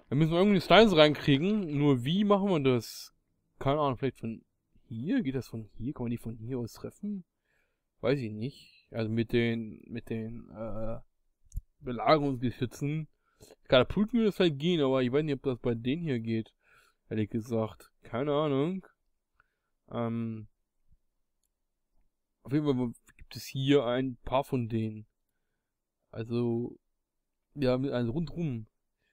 Da müssen wir irgendwie Steine reinkriegen. Nur wie machen wir das? Keine Ahnung, vielleicht von hier? Geht das von hier? Kann man die von hier aus treffen? Weiß ich nicht. Also mit den Belagerungsgeschützen. Katapulten würde es halt gehen, aber ich weiß nicht, ob das bei denen hier geht. Ehrlich gesagt. Keine Ahnung. Auf jeden Fall gibt es hier ein paar von denen. Also, ja, also rundrum.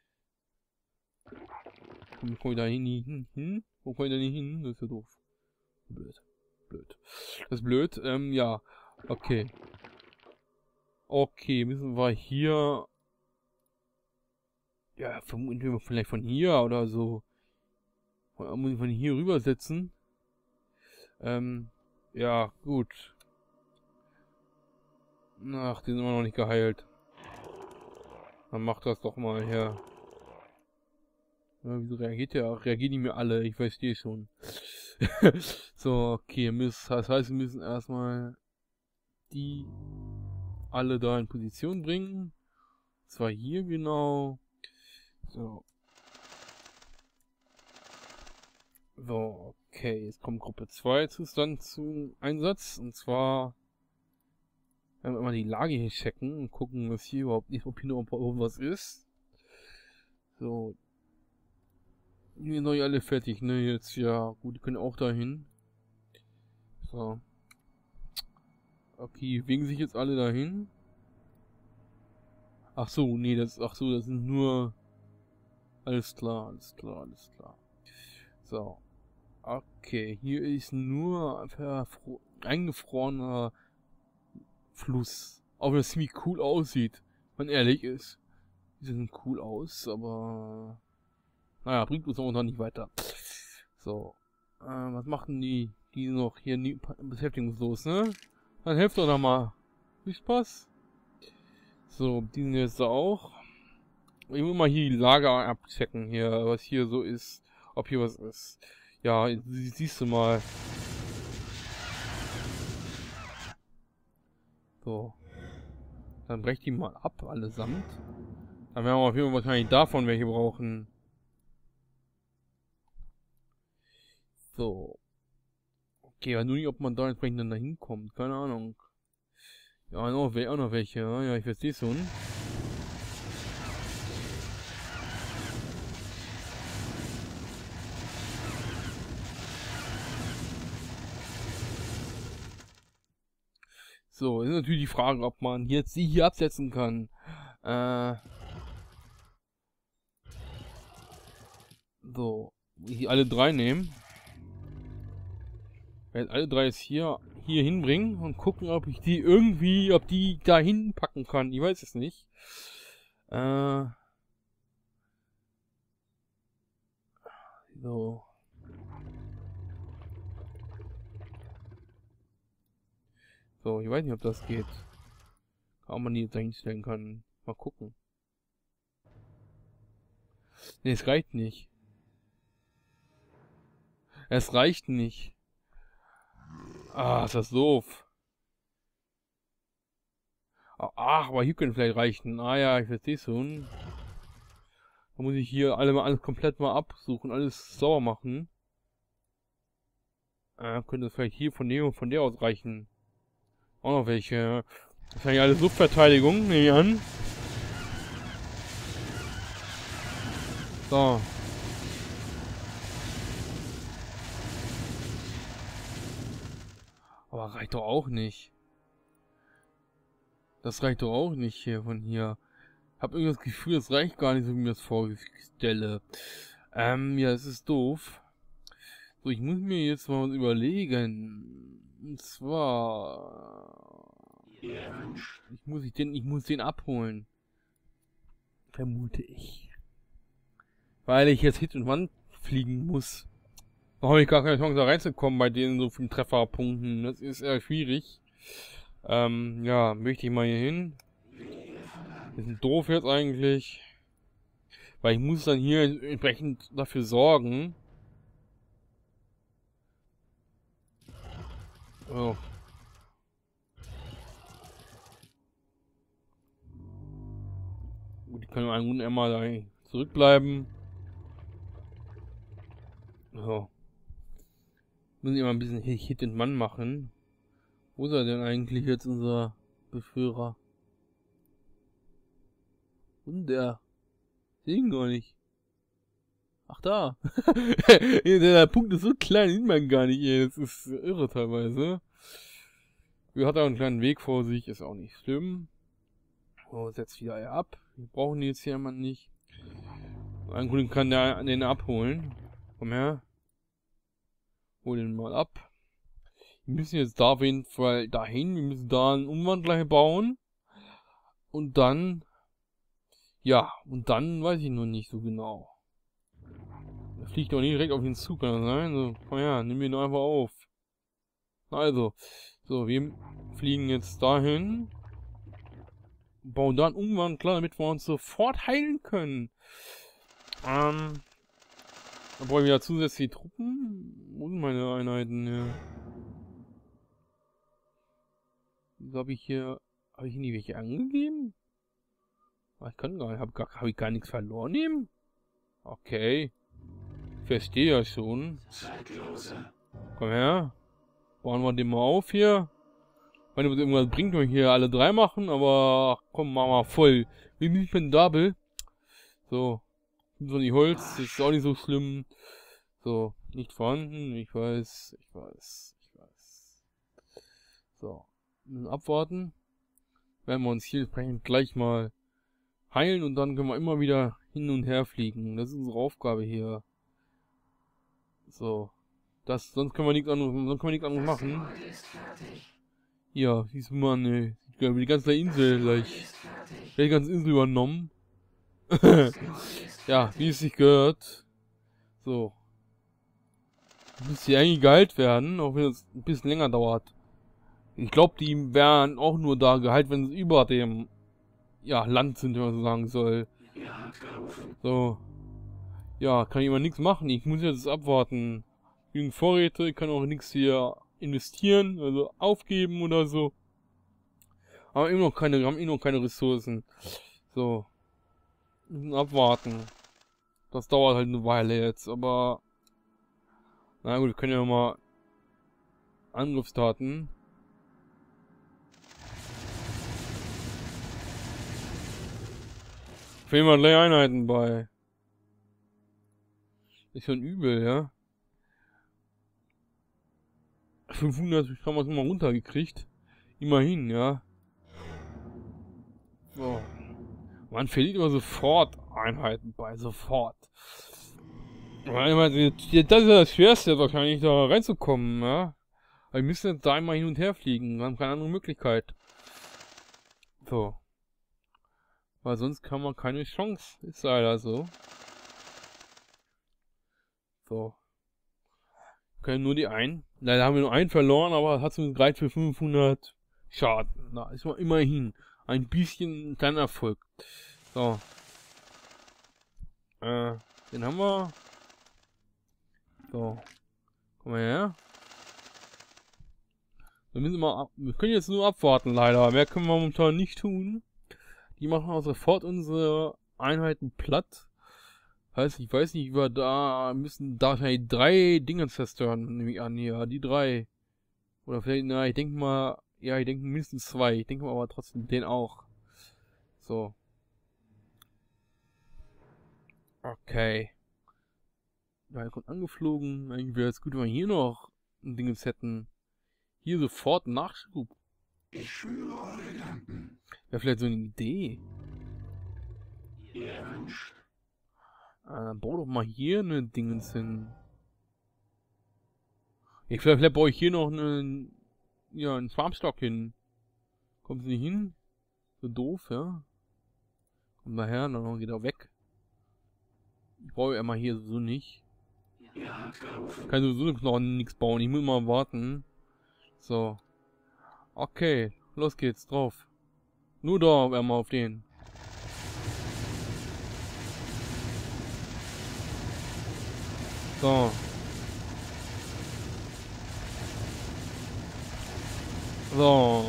Wo komme ich da hin? Wo komme ich da nicht hin? Das ist ja doof. Blöd. Blöd. Das ist blöd. Ja. Okay. Okay, müssen wir hier... Ja, vermuten wir vielleicht von hier oder so. Muss ich von hier rübersetzen? Ja, gut. Ach, die sind immer noch nicht geheilt. Dann macht das doch mal her. Ja, wieso reagieren die mir alle? Ich verstehe schon. So, okay, das heißt, wir müssen erstmal die alle da in Position bringen. Und zwar hier genau. So. So, okay, jetzt kommt Gruppe 2 dann zum Einsatz. Und zwar werden wir mal die Lage hier checken und gucken, was hier überhaupt nicht, ob hier noch was ist. So. Die sind noch alle fertig, ne? Jetzt, ja, gut, die können auch dahin. So. Okay, wegen sich jetzt alle dahin. Ach so, nee, das sind nur... Alles klar, alles klar, alles klar. So. Okay, hier ist nur eingefrorener Fluss. Auch wenn das ziemlich cool aussieht, wenn man ehrlich ist. Die sehen cool aus, aber... Naja, bringt uns auch noch nicht weiter. So. Was machen die? Die sind noch hier beschäftigungslos, ne? Dann helft doch noch mal. Viel Spaß. So, die sind jetzt da auch. Ich will mal hier die Lager abchecken, hier, was hier so ist. Ob hier was ist. Ja, siehst du mal. So. Dann brecht die mal ab, allesamt. Dann werden wir auf jeden Fall wahrscheinlich davon welche brauchen. So. Okay, aber nur nicht, ob man da entsprechend dann dahin kommt. Keine Ahnung. Ja, auch noch welche. Ja, ich verstehe schon. So, ist natürlich die Frage, ob man jetzt sie hier absetzen kann. So. Die alle drei nehmen. Ich werde alle drei jetzt hier hinbringen und gucken, ob ich die irgendwie, ob die da hinpacken kann. Ich weiß es nicht. So. So, ich weiß nicht, ob das geht. Ob man die jetzt da hinstellen kann. Mal gucken. Ne, es reicht nicht. Es reicht nicht. Ah, ist das doof. Ach, aber hier können vielleicht reichen. Ah ja, ich verstehe schon. Da muss ich hier alles komplett mal absuchen, alles sauber machen. Könnte vielleicht hier von der aus reichen. Auch noch welche. Wahrscheinlich alles Luftverteidigung, nehme ich an. So. Aber reicht doch auch nicht. Das reicht doch auch nicht hier von hier. Hab irgendwie das Gefühl, das reicht gar nicht, so wie ich mir das vorstelle. Ja, das ist doof. So, ich muss mir jetzt mal was überlegen. Und zwar... Ich muss den abholen. Vermute ich. Weil ich jetzt Hit und Wand fliegen muss. Da habe ich gar keine Chance da reinzukommen bei denen so vielen Trefferpunkten. Das ist eher schwierig. Ja, möchte ich mal hier hin. Das ist doof jetzt eigentlich. Weil ich muss dann hier entsprechend dafür sorgen. Oh. Gut, die können einen guten Emma da zurückbleiben. So. Müssen wir mal ein bisschen Hit and Run machen. Wo ist er denn eigentlich jetzt, unser Beführer? Und der? Sehe ihn gar nicht. Ach da. Der Punkt ist so klein, sieht man gar nicht. Ey. Das ist irre teilweise. Wir hat auch einen kleinen Weg vor sich, ist auch nicht schlimm. So, setzt wieder ab. Wir brauchen die jetzt hier mal nicht. Ein Kollege kann den abholen. Komm her. Hol den mal ab. Wir müssen jetzt da auf jeden Fall dahin. Wir müssen da einen Umwandler bauen. Und dann... Ja, und dann weiß ich noch nicht so genau. Da fliegt doch nicht direkt auf den Zug, kann das sein? So, komm her, nimm ihn einfach auf. Also, so, wir fliegen jetzt dahin. Bauen da einen Umwandler, damit wir uns sofort heilen können. Dann brauche ich wieder zusätzliche Truppen. Wo sind meine Einheiten hier? Wieso habe ich hier nie welche angegeben? Ich kann gar nicht, habe ich gar nichts verloren eben? Okay. Verstehe ja schon. Zeitlose. Komm her. Bauen wir den mal auf hier. Wenn es irgendwas bringt, wir hier alle drei machen, aber komm, machen wir voll. Wie bin ich mit dem Double? So. So die Holz, das ist auch nicht so schlimm. So, nicht vorhanden, ich weiß. So. Müssen abwarten. Werden wir uns hier entsprechend gleich mal heilen und dann können wir immer wieder hin und her fliegen. Das ist unsere Aufgabe hier. So. Sonst können wir nichts anderes machen. Ja, siehst du mal, ne. Die ganze Insel gleich. Die ganze Insel übernommen. Ja, wie es sich gehört. So. Müsste hier eigentlich geheilt werden, auch wenn es ein bisschen länger dauert. Ich glaube, die wären auch nur da geheilt, wenn sie über dem Land sind, wenn man so sagen soll. So. Ja, kann ich immer nichts machen. Ich muss jetzt abwarten. Genügend Vorräte, ich kann auch nichts hier investieren, also aufgeben oder so. Aber wir haben immer noch keine Ressourcen. So. Müssen abwarten. Das dauert halt eine Weile jetzt, aber... Na gut, wir können ja mal Angriffstaten. Fehlen mal 3 Einheiten bei. Ist schon übel, ja. 500 haben wir es mal runtergekriegt. Immerhin, ja. So. Man verliert immer sofort Einheiten bei, sofort. Das ist ja das Schwerste wahrscheinlich, da reinzukommen, ja. Aber wir müssen jetzt da einmal hin und her fliegen, wir haben keine andere Möglichkeit. So. Weil sonst haben wir keine Chance, ist leider so. So. Können nur die einen. Leider haben wir nur einen verloren, aber hat uns gereicht für 500 Schaden. Na, ist mal immerhin ein bisschen kleiner Erfolg. So. Den haben wir. So. Komm mal her. Wir können jetzt nur abwarten, leider. Mehr können wir momentan nicht tun. Die machen auch sofort unsere Einheiten platt. Heißt, ich weiß nicht, wie wir da müssen da vielleicht 3 Dinge zerstören, nehme ich an, ja, die 3. Oder vielleicht, na, ich denke mal, ja, ich denke mindestens 2. Ich denke mal aber trotzdem den auch. So. Okay. Ja, er kommt angeflogen. Eigentlich wäre es gut, wenn wir hier noch ein Ding hätten. Hier sofort Nachschub. Ich fühle eure Gedanken. Wäre vielleicht so eine Idee. Ihr wünscht. Dann bau doch mal hier eine Dingens hin. Vielleicht baue ich hier noch einen Farmstock hin. Kommt sie nicht hin? So doof, ja? Kommt mal her, dann geht er weg. Ich brauche ja mal hier so nicht. Ich kann sowieso noch nichts bauen, ich muss mal warten. So. Okay, los geht's, drauf. Nur da, einmal auf den. So. So.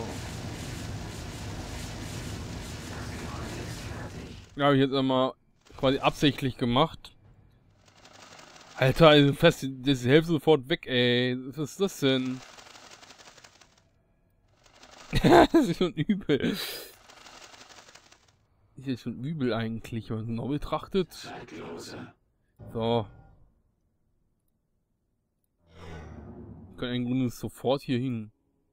Ja, habe ich jetzt einmal quasi absichtlich gemacht. Alter, also fast das Hälfte sofort weg, ey. Was ist das denn? Das ist schon übel. Ist jetzt schon übel eigentlich, wenn man genau betrachtet. Zeitlose. So. Wir können im Grunde sofort hier hin.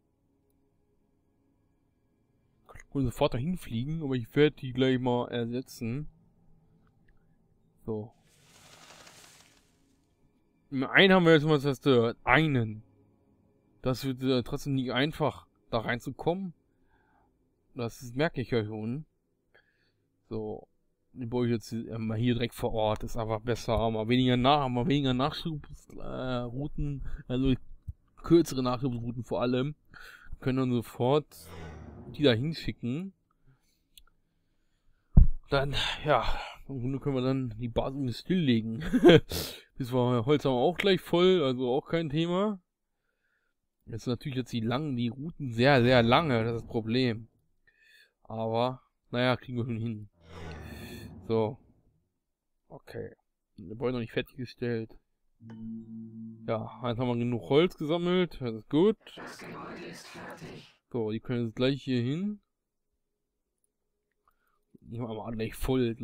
Wir können sofort dahin fliegen, aber ich werde die gleich mal ersetzen. So. Einen haben wir jetzt mal zerstört. Einen. Das wird trotzdem nicht einfach, da reinzukommen. Das merke ich ja schon. So. Die baue ich jetzt mal hier direkt vor Ort. Ist einfach besser. Haben wir weniger Nachschubrouten. Also kürzere Nachschubrouten vor allem. Können dann sofort die da hinschicken. Dann, ja. Im Grunde können wir dann die Basis stilllegen. Das war Holz haben wir auch gleich voll. Also auch kein Thema. Jetzt natürlich jetzt die Routen sehr, sehr lange. Das ist das Problem. Aber, naja, kriegen wir schon hin. So. Okay. Der Bäume noch nicht fertiggestellt. Ja, jetzt haben wir genug Holz gesammelt. Das ist gut. Das Gebäude ist fertig. So, die können jetzt gleich hier hin. Die haben aber gleich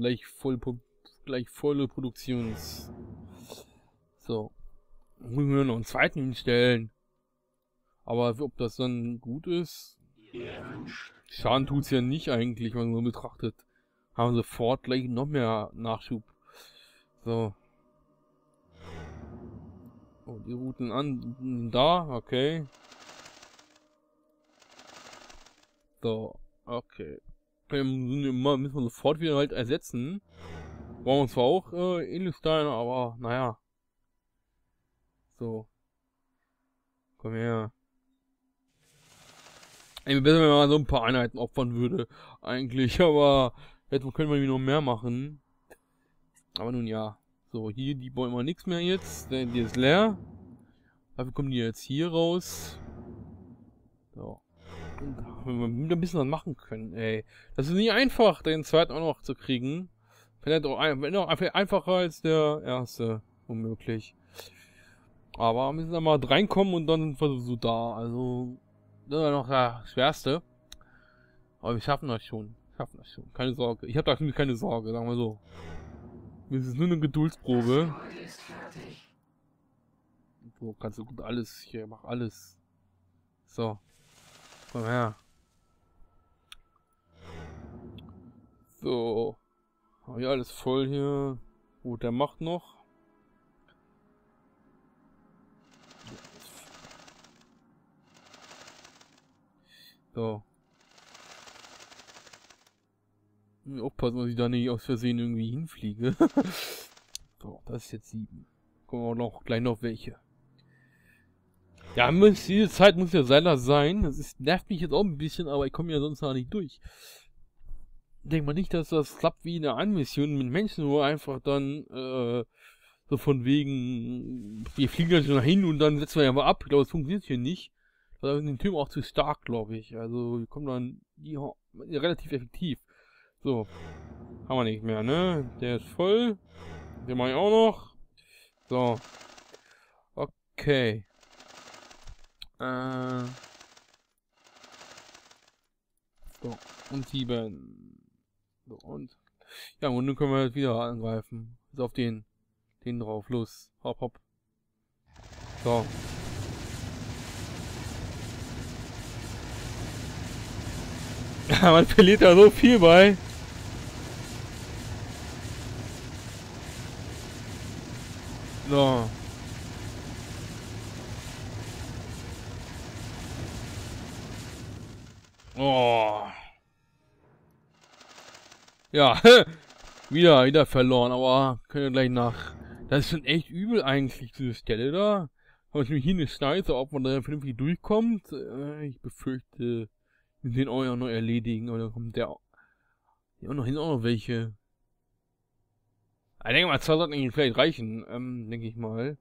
volle Produktions. So. Müssen wir noch einen zweiten hinstellen. Aber ob das dann gut ist. Ihr Wunsch. Schaden tut's ja nicht eigentlich, wenn man so betrachtet. Haben sofort gleich noch mehr Nachschub. So. Oh, die Routen an. Da, okay. So, okay. Müssen wir sofort wieder halt ersetzen. Brauchen wir zwar auch Edelsteine, aber naja. So. Komm her. Ey, besser, wenn man so ein paar Einheiten opfern würde. Eigentlich, aber hätte können wir noch mehr machen. Aber nun ja. So, hier, die wollen wir nichts mehr jetzt. Die ist leer. Dafür kommen die jetzt hier raus. So. Und wenn wir ein bisschen was machen können, ey. Das ist nicht einfach, den zweiten auch noch zu kriegen. Wenn auch einfacher als der erste, womöglich. Aber wir müssen da mal reinkommen und dann sind wir so da. Also, das ist noch das Schwerste. Aber wir schaffen das schon. Keine Sorge. Ich habe da nämlich keine Sorge, sagen wir so. Das ist nur eine Geduldsprobe. Das Gebäude ist fertig. So, kannst du gut alles. Hier, mach alles. So. Komm her. So. Hab ich alles voll hier. Gut, der macht noch. So. Aufpassen, dass ich da nicht aus Versehen irgendwie hinfliege. So, das ist jetzt 7. Kommen auch noch gleich noch welche. Ja, diese Zeit muss ja leider sein. Nervt mich jetzt auch ein bisschen, aber ich komme ja sonst noch nicht durch. Denk mal nicht, dass das klappt wie in der Anmission mit Menschen, wo einfach dann so von wegen, wir fliegen ja schon hin und dann setzen wir ja mal ab. Ich glaube, das funktioniert hier nicht. Da sind die Türme auch zu stark, glaube ich. Also, wir kommen dann relativ effektiv. So. Haben wir nicht mehr, ne? Der ist voll. Den mache ich auch noch. So. Okay. So. Und 7. So, und. Ja, und nun können wir halt wieder angreifen. Also auf den drauf. Los. Hopp, hopp. So. Man verliert da so viel bei. So. Oh. Ja, wieder verloren, aber können wir gleich nach. Das ist schon echt übel eigentlich, diese Stelle da. Aber ich mir hier eine Schneise, ob man da vernünftig durchkommt. Ich befürchte, wir den auch noch erledigen. Oder kommt der auch noch hin, auch noch welche. Ich denke mal, 2 sollten eigentlich vielleicht reichen, denke ich mal.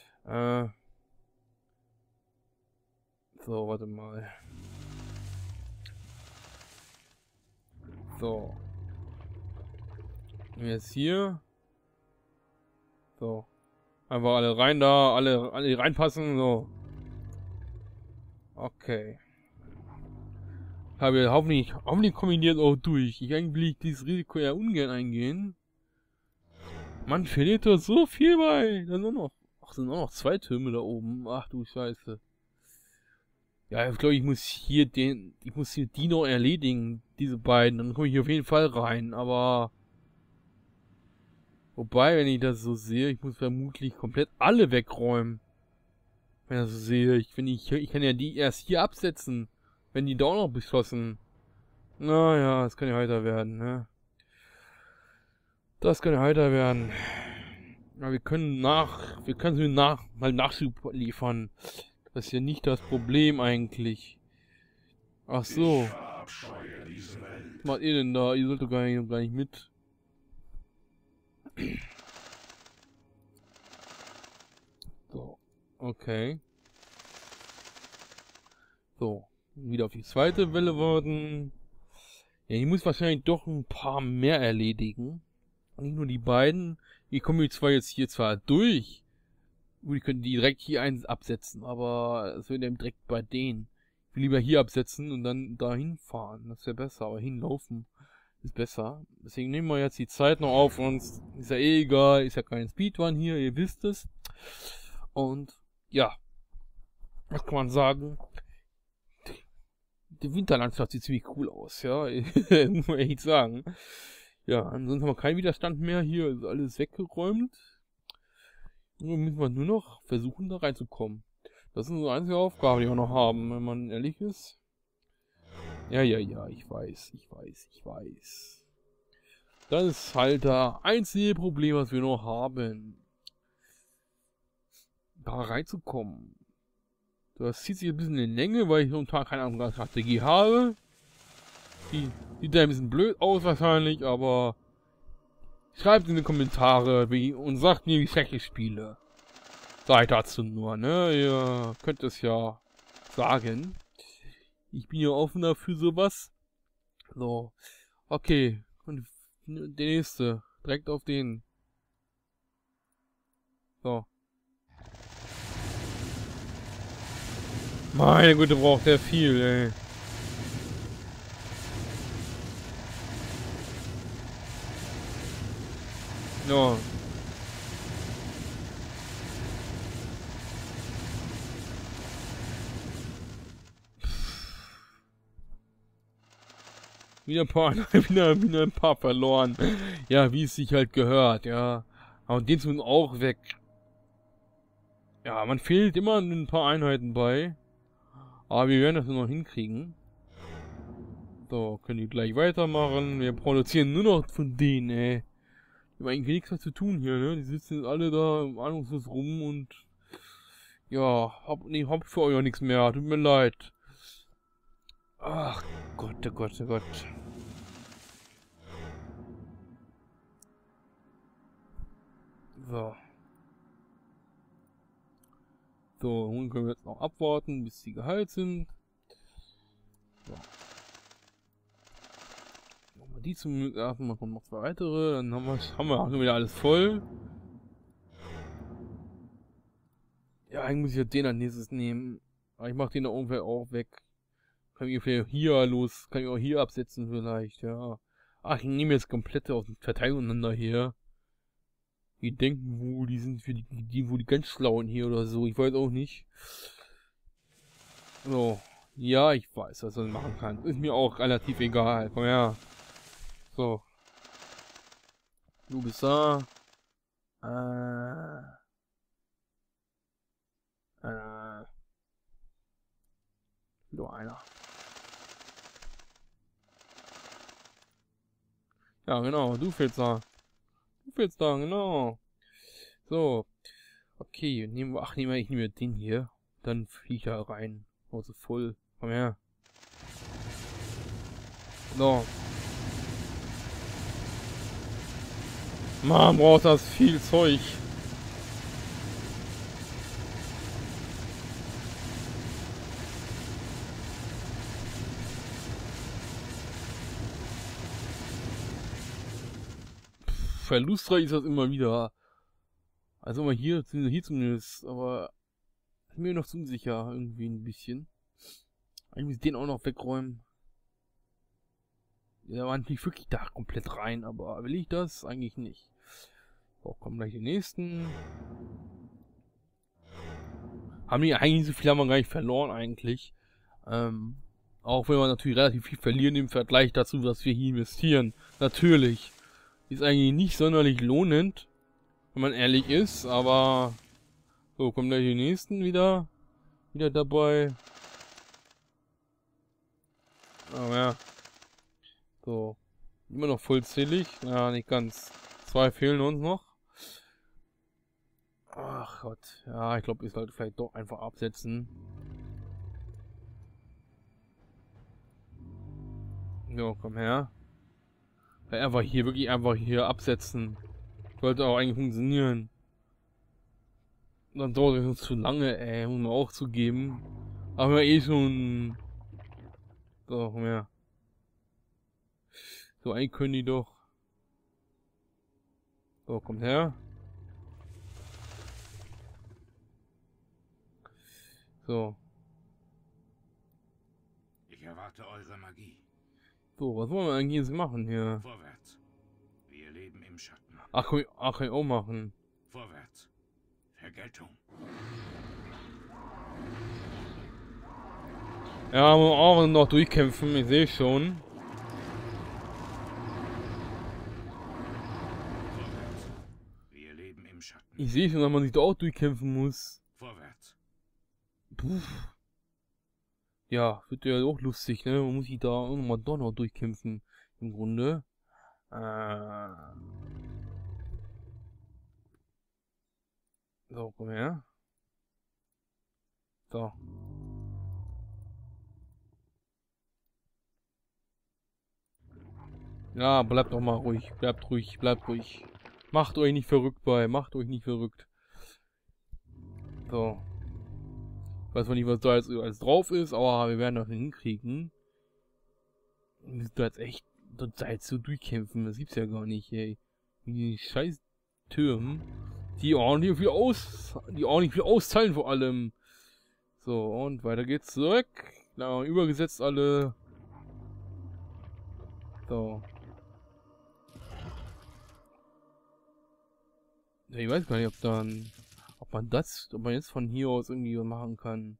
So, warte mal. So. Und jetzt hier. So. Einfach alle rein da, alle reinpassen, so. Okay. Habe hoffentlich kombiniert auch durch. Eigentlich will ich dieses Risiko ja ungern eingehen. Man verliert doch so viel bei. Dann nur noch. Ach, sind auch noch 2 Türme da oben. Ach du Scheiße. Ja, ich glaube, ich muss hier die noch erledigen, diese beiden. Dann komme ich auf jeden Fall rein, aber. Wobei, wenn ich das so sehe, ich muss vermutlich komplett alle wegräumen. Wenn ich das so sehe. Ich kann ja die erst hier absetzen. Wenn die da auch noch beschlossen. Naja, das kann ja heiter werden, ne? Das kann ja heiter werden. Ja, wir können mal Nachschub liefern. Das ist ja nicht das Problem eigentlich. Ach so. Was macht ihr denn da? Ihr sollt doch gar nicht mit. So. Okay. So. Wieder auf die zweite Welle warten. Ja, ich muss wahrscheinlich doch ein paar mehr erledigen. Nicht nur die beiden. Ich komme zwar jetzt hier durch. Gut, ich könnte die direkt hier absetzen, aber es wird eben direkt bei denen. Ich will lieber hier absetzen und dann dahin fahren. Das wäre besser, aber hinlaufen ist besser. Deswegen nehmen wir jetzt die Zeit noch auf und ist ja eh egal, ist ja kein Speedrun hier, ihr wisst es. Und ja, was kann man sagen? Die Winterlandschaft sieht ziemlich cool aus, ja, muss man echt sagen. Ja, ansonsten haben wir keinen Widerstand mehr, hier ist alles weggeräumt. Nun müssen wir nur noch versuchen, da reinzukommen. Das ist unsere einzige Aufgabe, die wir noch haben, wenn man ehrlich ist. Ja, ich weiß. Das ist halt das einzige Problem, was wir noch haben. Da reinzukommen. Das zieht sich ein bisschen in Länge, weil ich momentan keine andere Strategie habe. Die sieht da ein bisschen blöd aus wahrscheinlich, aber schreibt in die Kommentare und sagt mir, wie schrecklich ich spiele. Seid dazu nur, ne? Ihr könnt es ja sagen. Ich bin ja offen dafür sowas. So. Okay. Und der nächste. Direkt auf den. So. Meine Güte, braucht der viel, ey. Ja. Wieder ein paar verloren. Ja, wie es sich halt gehört, ja. Aber den sind auch weg. Ja, man fehlt immer ein paar Einheiten bei. Aber wir werden das nur noch hinkriegen. So, können die gleich weitermachen. Wir produzieren nur noch von denen, ey. Die haben eigentlich nichts mehr zu tun hier, ne? Die sitzen alle da ahnungslos rum und ja, hab für euch auch nichts mehr. Tut mir leid. Ach Gott, oh Gott, oh Gott. So. So, nun können wir jetzt noch abwarten, bis sie geheilt sind. So. Machen wir die zum ersten kommen noch 2 weitere, dann haben wir wieder alles voll. Ja, eigentlich muss ich ja den als nächstes nehmen. Aber ich mach den da irgendwer auch weg. Kann ich hier kann ich auch hier absetzen vielleicht, ja. Ach, ich nehme jetzt komplette aus dem Verteilungseinander hier. Die denken, wo die sind für wo die ganz schlauen hier oder so. Ich weiß auch nicht. So. Ja, ich weiß, was man machen kann. Ist mir auch relativ egal. Komm her. So. Du bist da. Nur einer. Ja, genau. Du fehlst da. Genau. So. Okay, ich nehme den hier. Dann fliege ich da rein. Also voll. Komm her. So. Man braucht das viel Zeug. Verlustreich ist das immer wieder. Also mal hier zumindest, aber ist mir noch zu unsicher, irgendwie ein bisschen. Ich muss den auch noch wegräumen. Der war nicht wirklich da komplett rein, aber will ich das? Eigentlich nicht. So, kommen gleich die nächsten. Haben die eigentlich so viel haben wir gar nicht verloren eigentlich. Auch wenn wir natürlich relativ viel verlieren im Vergleich dazu, was wir hier investieren. Natürlich. Ist eigentlich nicht sonderlich lohnend, wenn man ehrlich ist, aber so, kommen gleich die nächsten wieder dabei. Oh ja. So. Immer noch vollzählig. Ja, nicht ganz. 2 fehlen uns noch. Ach Gott. Ja, ich glaube, ich sollte vielleicht doch einfach absetzen. So, komm her. Einfach hier, wirklich einfach hier absetzen. Sollte auch eigentlich funktionieren. Dann dauert es zu lange, ey, muss man auch zugeben. Aber eh schon. So, komm her. So, eigentlich können die doch. So, kommt her. So. Ich erwarte eure Magie. So, was wollen wir eigentlich jetzt machen hier? Vorwärts. Wir leben im Schatten. Ach, kann ich auch machen. Vorwärts. Vergeltung. Ja, muss auch noch durchkämpfen, ich sehe schon. Vorwärts. Wir leben im Schatten. Ich sehe schon, dass man sich da auch durchkämpfen muss. Vorwärts. Puh. Ja, wird ja auch lustig, ne? Man muss sich da nochmal doch noch durchkämpfen. Im Grunde. So, komm her. So. Ja, bleibt doch mal ruhig. Bleibt ruhig, bleibt ruhig. Macht euch nicht verrückt bei. Macht euch nicht verrückt. So. Ich weiß zwar nicht, was da jetzt alles drauf ist, aber wir werden das hinkriegen. Wir müssen da jetzt echt total so durchkämpfen. Das gibt's ja gar nicht, ey. Die scheiß Türmen, die ordentlich viel austeilen vor allem. So, und weiter geht's zurück. Na, übergesetzt alle. So. Ja, ich weiß gar nicht, ob man jetzt von hier aus irgendwie was machen kann.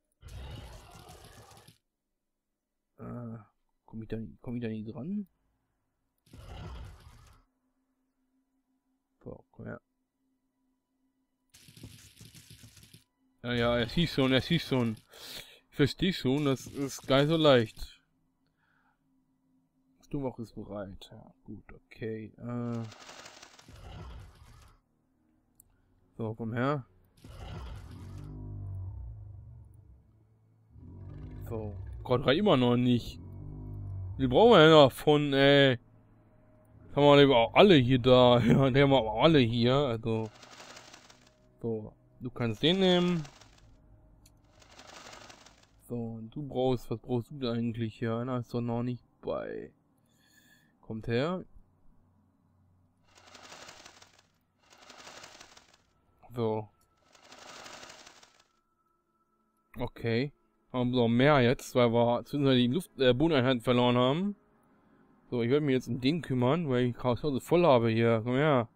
Komm ich da nicht dran? So, komm her. Ja, er schießt schon. Ich verstehe schon, das ist gar nicht so leicht. Sturmwach ist bereit. Ja, gut, okay. So, komm her. So. Gott, reicht immer noch nicht. Die brauchen wir ja noch von, ey. Haben wir auch alle hier da. Ja, die haben wir auch alle hier. Also. So. Du kannst den nehmen. So, und was brauchst du da eigentlich? Ja, einer ist doch noch nicht bei. Kommt her. So. Okay. Haben wir noch mehr jetzt, weil wir die Bodeneinheiten verloren haben. So, ich werde mich jetzt um den kümmern, weil ich Chaos voll habe hier. Komm her.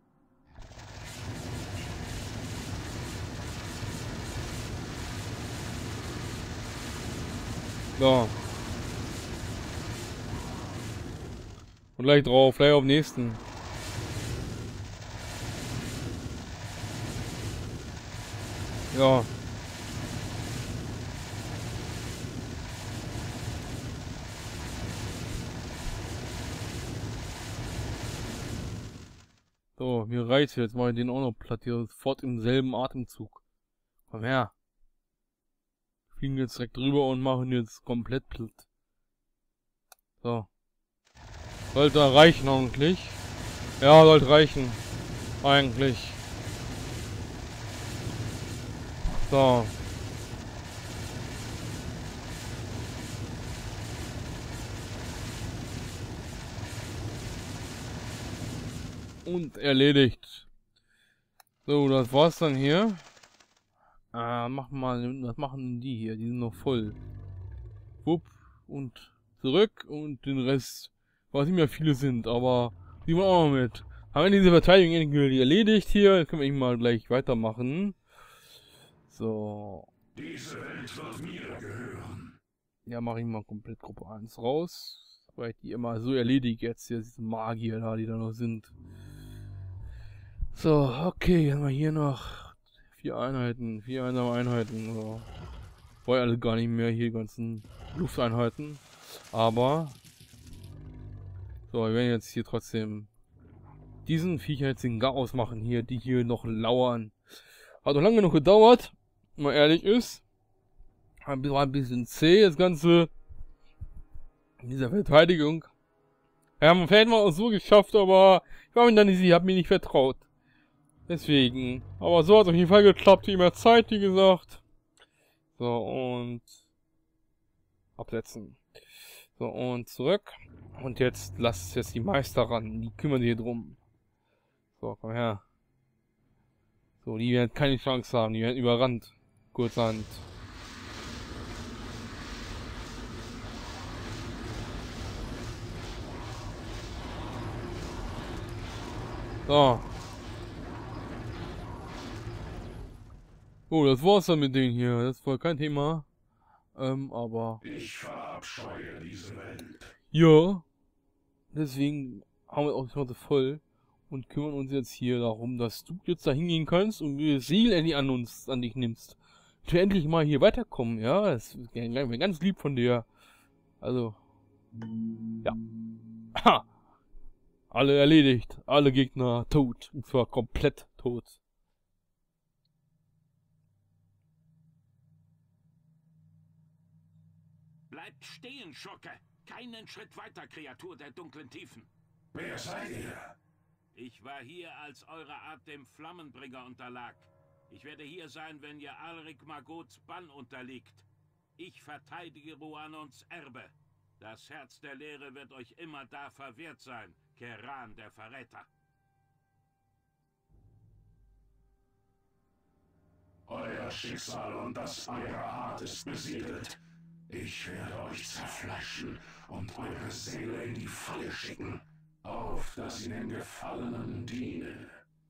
So. Und gleich drauf, gleich auf den nächsten. Ja. So, mir reicht's jetzt, mache ich den auch noch platt hier, sofort im selben Atemzug. Komm her. Fliegen jetzt direkt drüber und machen jetzt komplett platt. So. Sollte reichen eigentlich. Ja, sollte reichen. Eigentlich. So. Und erledigt. So, das war's dann hier. Mach mal, was machen denn die hier? Die sind noch voll. Wupp und zurück und den Rest, was nicht mehr viele sind, aber die waren auch noch mit. Haben wir diese Verteidigung endgültig erledigt hier. Jetzt können wir mal gleich weitermachen. So. Diese Welt wird mir gehören. Ja, mache ich mal komplett Gruppe 1 raus. Weil ich die immer so erledige jetzt hier, diese Magier da, die da noch sind. So, okay, haben wir hier noch 4 Einheiten, 4 einsame Einheiten. So. Wollen alle gar nicht mehr hier, die ganzen Lufteinheiten. Aber so, wir werden jetzt hier trotzdem diesen Viecher jetzt den Garaus machen hier, die hier noch lauern. Hat noch lange genug gedauert, wenn man ehrlich ist. War ein bisschen zäh, das Ganze. In dieser Verteidigung. Ja, man hätten wir auch so geschafft, aber ich war mir dann nicht sicher, hab mir nicht vertraut. Deswegen. Aber so hat es auf jeden Fall geklappt, wie immer Zeit, wie gesagt. So, und absetzen. So, und zurück. Und jetzt lasst jetzt die Meister ran. Die kümmern sich hier drum. So, komm her. So, die werden keine Chance haben. Die werden überrannt. Kurzhand. So. Oh, das war's dann mit denen hier. Das war kein Thema. Aber... Ich verabscheue diese Welt. Ja. Deswegen haben wir auch die Schnauze voll. Und kümmern uns jetzt hier darum, dass du jetzt da hingehen kannst und wir Ziel endlich an dich nimmst. Du endlich mal hier weiterkommen, ja? Das wäre ganz lieb von dir. Also... Ja. Ha! Alle erledigt. Alle Gegner tot. Und zwar komplett tot. Bleibt stehen, Schurke. Keinen Schritt weiter, Kreatur der dunklen Tiefen. Wer seid ihr? Ich war hier, als eure Art dem Flammenbringer unterlag. Ich werde hier sein, wenn ihr Alrik Magots Bann unterliegt. Ich verteidige Ruanons Erbe. Das Herz der Leere wird euch immer da verwehrt sein, Keran der Verräter. Euer Schicksal und das eurer Art ist besiegelt. Ich werde euch zerfleischen und eure Seele in die Falle schicken, auf dass sie den Gefallenen diene.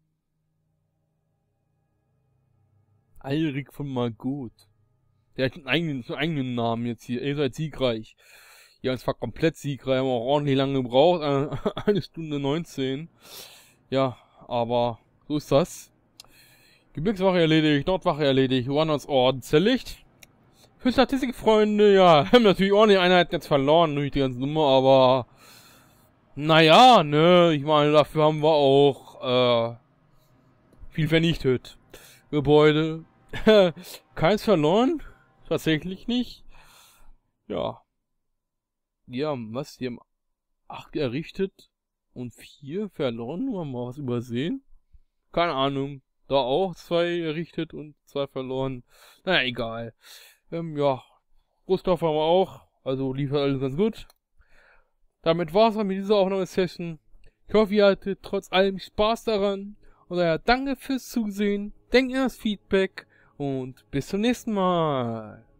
Alrik von Magot. Der hat einen eigenen Namen jetzt hier. Ihr seid siegreich. Ja, und zwar komplett siegreich. Haben wir auch ordentlich lange gebraucht. 1 Stunde 19. Ja, aber so ist das. Gebirgswache erledigt, Nordwache erledigt, Ruanons Orden zerlegt. Für Statistikfreunde, ja, haben natürlich ordentlich Einheiten jetzt verloren durch die ganze Nummer, aber naja, ne, ich meine, dafür haben wir auch viel vernichtet. Gebäude. Keins verloren. Tatsächlich nicht. Ja. Die haben, was? Die haben 8 errichtet und 4 verloren. Nur haben wir was übersehen. Keine Ahnung. Da auch 2 errichtet und 2 verloren. Naja, egal. Ja. Rohstoffe haben wir auch. Also lief alles ganz gut. Damit war's dann mit dieser Aufnahmesession. Ich hoffe, ihr hattet trotz allem Spaß daran. Und daher danke fürs Zusehen. Denkt an das Feedback. Und bis zum nächsten Mal.